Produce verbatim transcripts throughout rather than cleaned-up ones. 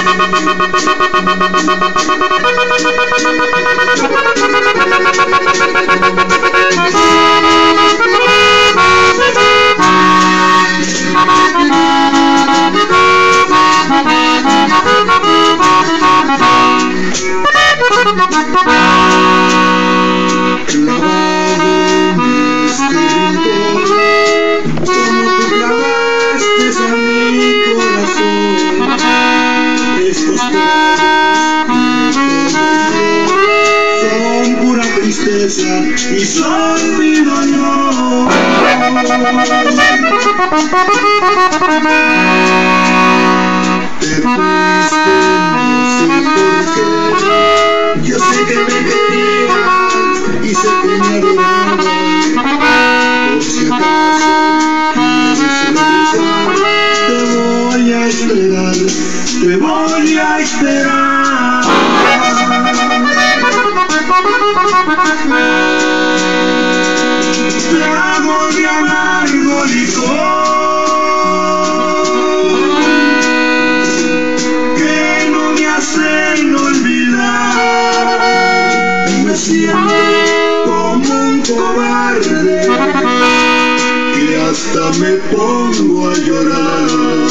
Y soy mi dolor. Te fuiste, no sé por qué. Yo sé que me querías y sé que me adorabas. Por si acaso quieres regresar, te voy a esperar, te voy a esperar. Tragos de amargo licor que no me hacen olvidar. Me siento como un cobarde que hasta me pongo a llorar.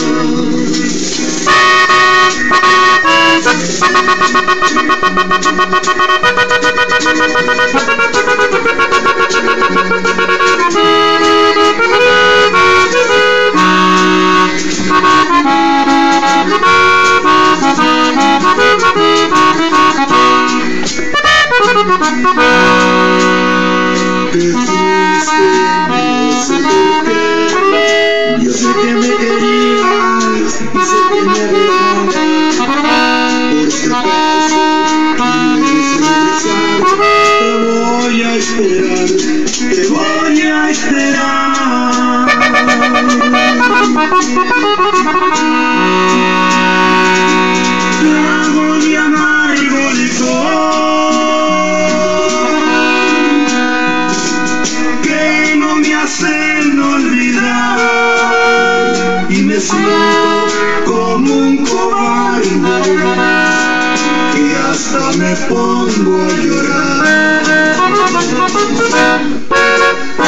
Te fuiste, no sé por qué. Yo sé que me querías y sé que me adorabas. Por si acaso quieres regresar, te voy a esperar, te voy a esperar. Tragos de amargo licor que no me hacen olvidar y me siento como un cobarde que hasta me pongo a llorar.